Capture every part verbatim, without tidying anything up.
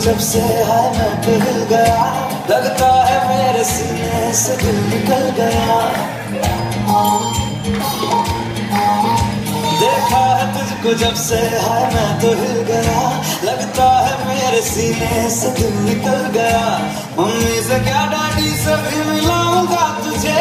जब से है मैं पिघल गया, लगता है मेरे सीने से दिल निकल गया। देखा है तुझको जब से है मैं तो हिल गया, लगता है मेरे सीने से दिल निकल गया। मम्मी से क्या डैडी से भी मिलाऊंगा तुझे,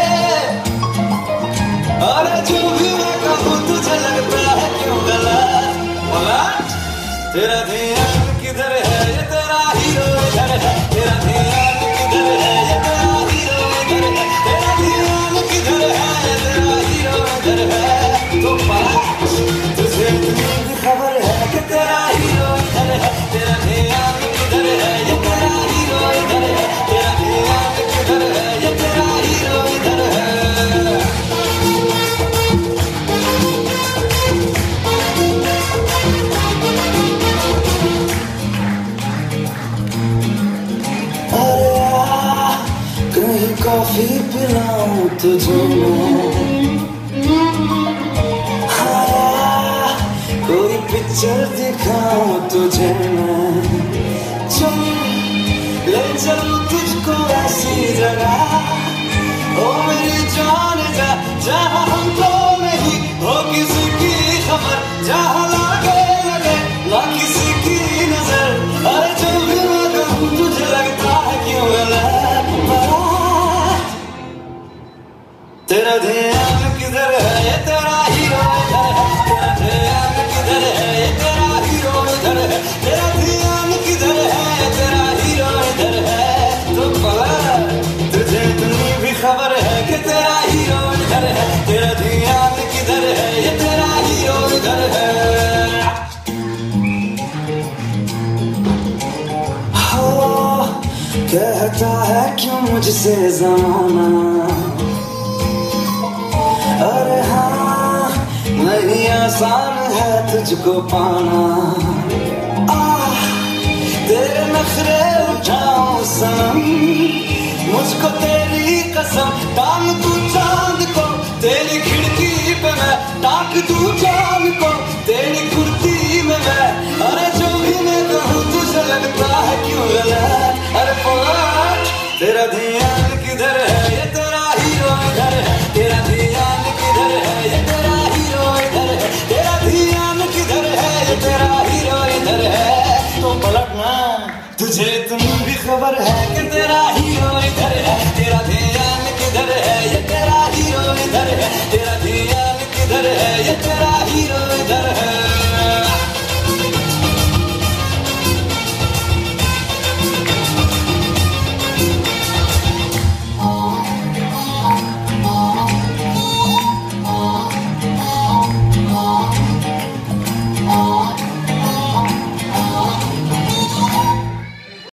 अरे जो भी मैं कहूँ तुझे लगता है क्यों गलत। पलट तेरा ध्यान किधर है, ये तेरा हीरो इधर है। तेरा ध्यान किधर है, ये तेरा हीरो इधर है। तेरा ध्यान किधर है, ये तेरा हीरो इधर है। तो पलट तुझे इतनी भी खबर है कि तेरा हीरो इधर है। तेरा ध्यान किधर है, ये तेरा हीरो इधर है। तेरा ध्यान किधर है, ये तेरा हीरो इधर है। कॉफी पिलाऊं तुझे हाँ, कोई पिक्चर दिखाऊं तुझे मैं, चल ले चलूं तुझको ऐसी जगह, ओ मेरी जान जा जहाँ हमको नहीं हो किसी की खबर, जहाँ लागे लगे ना किसी की नजर। अरे जो भी मैं कहूँ तुझे लगता है क्यों गलत। तेरा ध्यान किधर है, ये तेरा हीरो इधर है। तेरा ध्यान किधर है, ये तेरा हीरो इधर है। तेरा ध्यान किधर है, ये तेरा हीरो इधर है। तो पलट तुझे इतनी भी खबर है कि तेरा हीरो इधर है। तेरा ध्यान किधर है, ये तेरा हीरो इधर है। हो कहता है क्यों मुझसे ज़माना, अरे हाँ नहीं आसान है तुझको पाना। आह तेरे नखरे उठाऊं सनम, मुझको तेरी कसम टांग तू चांद को, तेरी खिड़की पे मैं टांग तू चांद को, तेरी कुर्ती में मैं। अरे जो भी मैं कहूँ तुझे लगता है क्यों गलत। अरे पलट तेरा ध्यान किधर है, ये तेरा हीरो इधर है। तेरा ध्यान किधर है, ये तेरा हीरो इधर है। तेरा ध्यान किधर है, ये तेरा हीरो इधर है। तो पलटना तुझे इतनी भी खबर है कि तेरा हीरो इधर है। तेरा ध्यान किधर है, ये तेरा हीरो इधर है। तेरा ध्यान किधर है, ये तेरा